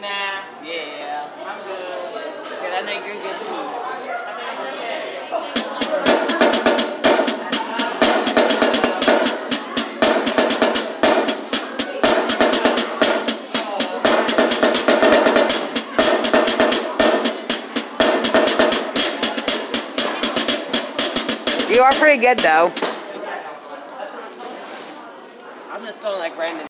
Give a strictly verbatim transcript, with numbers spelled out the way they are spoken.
Nah. Yeah. I'm good. Because I know you're good too. You are pretty good though. I'm just throwing like random.